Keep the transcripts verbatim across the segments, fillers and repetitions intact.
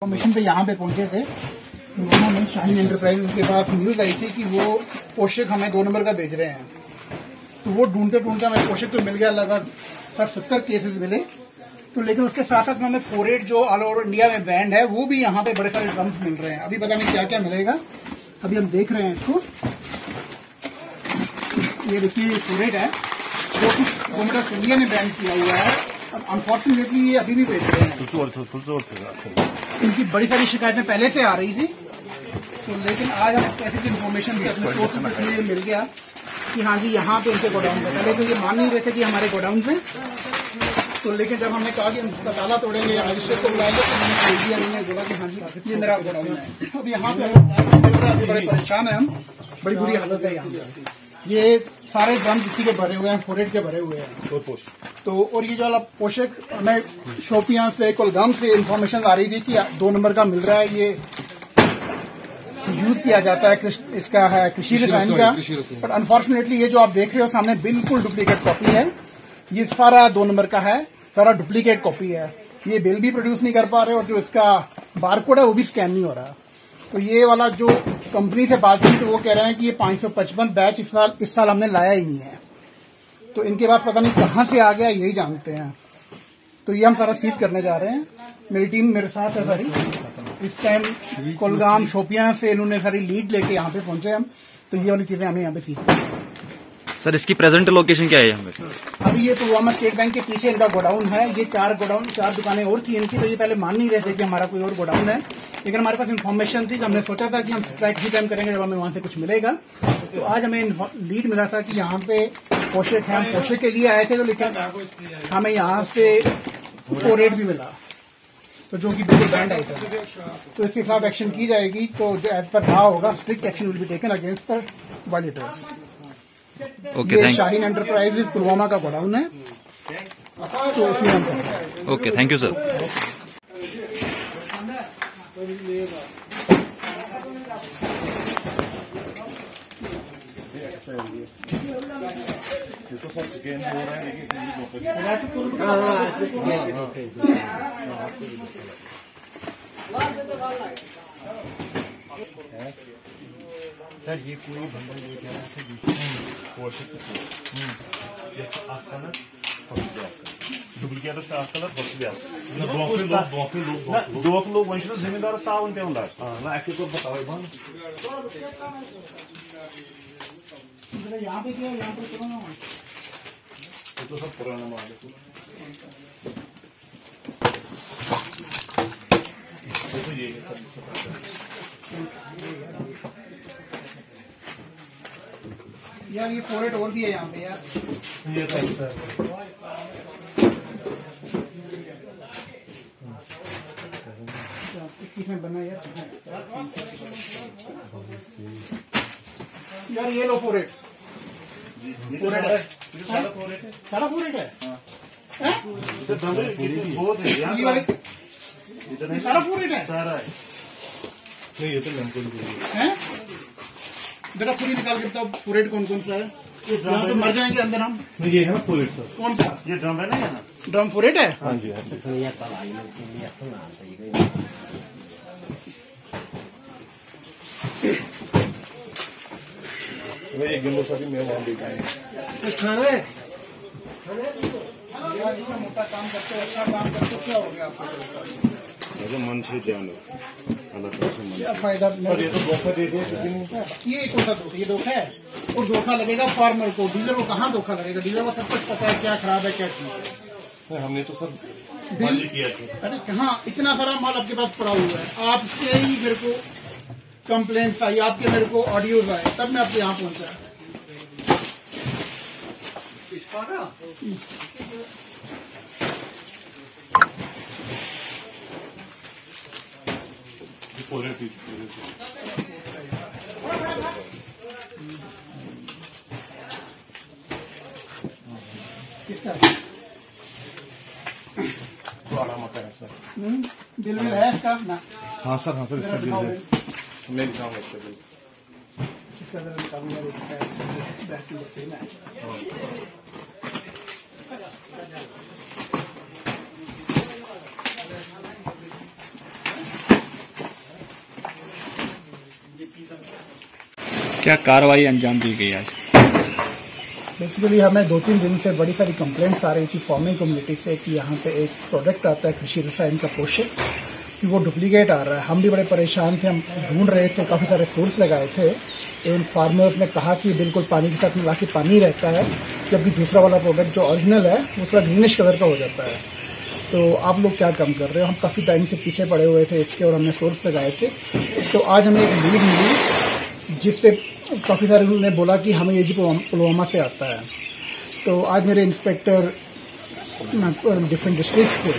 Mission पे यहाँ पे पहुंचे थे, उन्होंने शाहीन एंटरप्राइजेज के पास न्यूज आई थी कि वो पोषक हमें दो नंबर का भेज रहे हैं। तो वो ढूंढते ढूंढते हमें पोषक तो मिल गया, लगभग साठ सत्तर केसेस मिले। तो लेकिन उसके साथ साथ में हमें फोरेट जो ऑल ओवर इंडिया में बैंड है वो भी यहाँ पे बड़े सारे ड्रम्स मिल रहे हैं। अभी पता नहीं क्या क्या मिलेगा, अभी हम देख रहे हैं इसको। ये देखिए फोरेट है जो कि गवर्नमेंट ऑफ इंडिया ने बैन किया हुआ है, और अनफॉर्चुनेटली ये अभी भी बेच रहे हैं। इनकी बड़ी सारी शिकायतें पहले से आ रही थी, तो लेकिन आज हम ऐसी इन्फॉर्मेशन भी अपने सोर्स से मिल गया कि हाँ जी यहाँ पे उनके गोडाउन है। पहले तो ये मान नहीं रहे थे कि हमारे गोडाउन है, तो लेकिन जब हमने कहा कि हम इसका ताला तोड़ेंगे या रजिस्टर को बुलाएंगे तो मैंने खोल दिया, उन्होंने बोला कि हाँ जी ये मेरा गोडाउन है। अब यहाँ पे बड़े परेशान है हम, बड़ी बुरी हालत है यहाँ। ये सारे ड्रम किसी के भरे हुए हैं, फोरेट के भरे हुए हैं। तो और ये जो वाला पोषक हमें शोपियां से, कुलगाम से इन्फॉर्मेशन आ रही थी कि दो नंबर का मिल रहा है, ये यूज किया जाता है, इसका है कृषि रसायन का। बट अनफॉर्चुनेटली ये जो आप देख रहे हो सामने बिल्कुल डुप्लीकेट कॉपी है। ये सारा दो नंबर का है, सारा डुप्लीकेट कॉपी है। ये बिल भी प्रोड्यूस नहीं कर पा रहे और जो इसका बारकोड है वो भी स्कैन नहीं हो रहा। तो ये वाला जो कंपनी से बात की तो वो कह रहे हैं कि ये पांच सौ पचपन बैच इस साल इस साल हमने लाया ही नहीं है। तो इनके पास पता नहीं कहां से आ गया, यही जानते हैं। तो ये हम सारा सीज करने जा रहे हैं, मेरी टीम मेरे साथ है सारी। इस टाइम कुलगाम शोपियां से इन्होंने सारी लीड लेके यहाँ पे पहुंचे हम, तो ये वाली चीजें हमें यहाँ पे सीज करनी है। सर इसकी प्रेजेंट लोकेशन क्या है यहाँ पे? अभी ये पुलवामा स्टेट बैंक के पीछे इनका गोडाउन है। ये चार गोडाउन चार दुकानें और थी इनकी, तो ये पहले मान नहीं रहे थे कि हमारा कोई और गोडाउन है, लेकिन हमारे पास इन्फॉर्मेशन थी। तो हमने सोचा था कि हम स्ट्राइक ही टाइम करेंगे जब हमें वहां से कुछ मिलेगा। तो आज हमें लीड मिला था कि यहाँ पे पोषक है, हम पोषक के लिए आए थे, तो लेकिन हमें यहाँ से फोरेट भी मिला, तो जो कि बिल्कुल बैंड आइटम है। तो इसके खिलाफ एक्शन की जाएगी। तो जो एज पर रहा होगा strict action will be taken against the violators. Okay, ये शाहीन एंटरप्राइजेज पुलवामा का गोडाउन है, तो उसमें हम कर रहे हैं। Okay, thank you sir. तो सब स्कैन हो रहा है, लेकिन सर ये कोई बंदा ये कह रहा था डुप्लीकेट कलर दो लोग वह जिम्मेदार तावन पे ना ऐसे तो बताओ यहाँ पे क्या है, यहाँ पे पुराना ये तो सब पुराना माल है। तो ये यार ये फोरेट और भी है यहाँ पे यार। ये इक्कीस में बना यार। यार ये लो फोरेट, फोरेट है, सारा फोरेट है, सारा फोरेट है। बहुत है ये वाले ये सारा फोरेट है, सारा है। नहीं ये तो लंकुल है। जरा पूरी निकाल के बताओ फोरेट कौन कौन सा है, यहाँ तो मर जाएंगे अंदर हम। ये है ना फोरेट सर। कौन सा? ये ड्रम है ना, ये ना ड्रम फोरेट है। हाँ जी हाँ जी। मैं एक गिलो सभी मैं वहाँ देखा है। मोटा काम करते हो, अच्छा काम करते हो, क्या हो गया आपको? मन से जानो अलग से मन। क्या फायदा? ये तो धोखा दे दिया किसी ने। ये कौन सा धोखा? ये धोखा है, और धोखा लगेगा फार्मर को, डीलर को कहाँ धोखा लगेगा? डीलर को सब कुछ पता है क्या खराब है क्या ठीक है। हमने तो सब बिल किया था। अरे कहाँ, इतना सारा माल आपके पास पड़ा हुआ है, आपसे ही मेरे को कंप्लेंट्स आई, आपके मेरे को ऑडियोज आए, तब मैं आपके यहाँ पहुंचा। किसका बड़ा मकान है सर। बिल बिल है इसका ना? हाँ सर, हाँ सर, इसका बिल है। मैं दिखाऊंगा इसका बिल। इसका जरा निकालूंगा, बैक टू सेम है। क्या कार्रवाई अंजाम दी गई आज? बेसिकली हमें दो तीन दिन से बड़ी सारी कंप्लेंट्स आ रही थी फार्मिंग कम्युनिटी से कि यहाँ पे एक प्रोडक्ट आता है कृषि रसायन का पोषक कि वो डुप्लीकेट आ रहा है। हम भी बड़े परेशान थे, हम ढूंढ रहे थे, काफी सारे सोर्स लगाए थे। एवं फार्मर्स ने कहा कि बिल्कुल पानी के साथ मिला के पानी रहता है, जबकि दूसरा वाला प्रोडक्ट जो ओरिजिनल है वो थोड़ा ग्रीनिश कलर का हो जाता है। तो आप लोग क्या कम कर रहे हो? हम काफी टाइम से पीछे पड़े हुए थे इसके और हमने सोर्स लगाए थे। तो आज हमें एक लीड मिली जिससे काफी सारे लोगों ने बोला कि हमें ये जी पुलवामा से आता है। तो आज मेरे इंस्पेक्टर डिफरेंट डिस्ट्रिक्ट से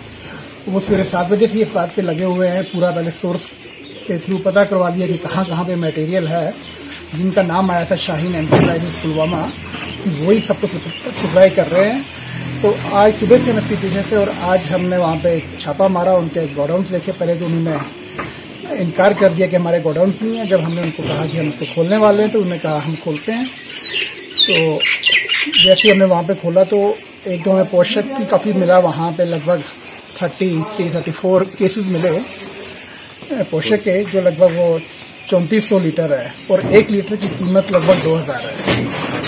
वो सवेरे सात बजे से इस बात पे लगे हुए हैं। पूरा पहले सोर्स के थ्रू पता करवा लिया कि कहाँ कहाँ पे मटेरियल है, जिनका नाम आया था शाहीन एंटरप्राइजेस पुलवामा, वही सबको सप्लाई कर रहे हैं। तो आज सुबह से हम इसकी पीछे थे और आज हमने वहाँ पे छापा मारा, उनके गोडाउन देखे। पहले तो उन्होंने इनकार कर दिया कि हमारे गोडाउन्स नहीं है। जब हमने उनको कहा कि हम इसको खोलने वाले हैं तो उन्होंने कहा हम खोलते हैं। तो जैसे हमने वहाँ पे खोला तो एक दो हमें पोषक की काफी मिला, वहाँ पे लगभग thirty three thirty four cases मिले पोषक के, जो लगभग वो चौंतीस सौ लीटर है और एक लीटर की कीमत लगभग दो हजार है।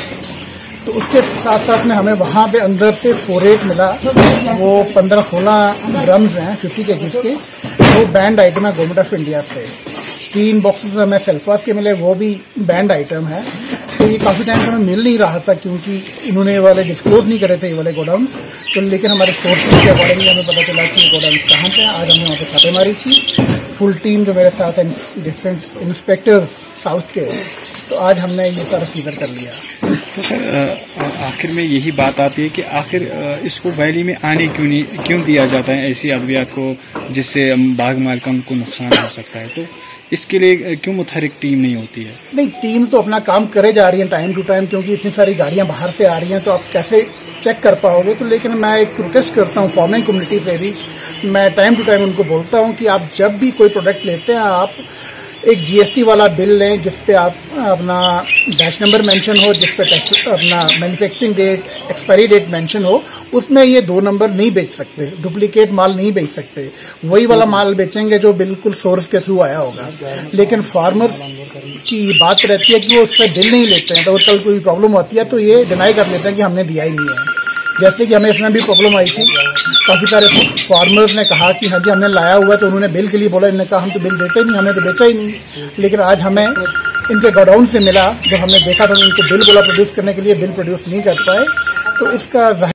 तो उसके साथ साथ में हमें वहां पे अंदर से फोरेट मिला, वो पंद्रह सोलह ड्रम्स हैं फिफ्टी के जीज के, वो बैंड आइटम है गवर्नमेंट ऑफ इंडिया से। तीन बॉक्सेस हमें सेल्फास के मिले, वो भी बैंड आइटम है। तो ये काफी टाइम से हमें मिल नहीं रहा था क्योंकि इन्होंने ये वाले डिस्क्लोज नहीं करे थे ये वाले गोडाउन्स। तो लेकिन हमारे सोर्सेज के अकॉर्डिंगली हमें पता चला कि ये गोडाउन्स कहाँ पे हैं। आज हमने वहाँ पे छापेमारी की, फुल टीम जो मेरे साथ है, डिफरेंट इंस्पेक्टर्स साउथ के। तो आज हमने ये सारा सीजर कर लिया। तो सर आखिर में यही बात आती है कि आखिर इसको वैली में आने क्यों नहीं क्यों दिया जाता है ऐसी अद्वियात को जिससे बाग मालिकान को नुकसान हो सकता है? तो इसके लिए क्यों मुतहरिक टीम नहीं होती है? नहीं, टीम तो अपना काम करे जा रही है टाइम टू टाइम, क्योंकि इतनी सारी गाड़ियां बाहर से आ रही हैं तो आप कैसे चेक कर पाओगे। तो लेकिन मैं एक रिक्वेस्ट करता हूं फार्मिंग कम्युनिटी से भी, मैं टाइम टू टाइम उनको बोलता हूं कि आप जब भी कोई प्रोडक्ट लेते हैं आप एक जीएसटी वाला बिल लें जिसपे आप अपना बैच नंबर मेंशन हो, जिसपे अपना manufacturing date, expiry date mention हो। उसमें ये दो नंबर नहीं बेच सकते, डुप्लीकेट माल नहीं बेच सकते, वही वाला माल बेचेंगे जो बिल्कुल सोर्स के थ्रू आया होगा। लेकिन फार्मर्स की बात रहती है कि वो उस पर बिल नहीं लेते हैं, तो कल कोई प्रॉब्लम होती है तो ये डिनाई कर लेते हैं कि हमने दिया ही नहीं है। जैसे कि हमें इसमें भी प्रॉब्लम आई थी, काफी सारे फार्मर्स ने कहा कि हाँ जी हमने लाया हुआ, तो उन्होंने बिल के लिए बोला, इन्होंने कहा हम तो बिल देते ही नहीं, हमने तो बेचा ही नहीं। लेकिन आज हमें इनके गोडाउन से मिला, जब हमने देखा तो इनको बिल बोला प्रोड्यूस करने के लिए, बिल प्रोड्यूस नहीं कर पाए। तो इसका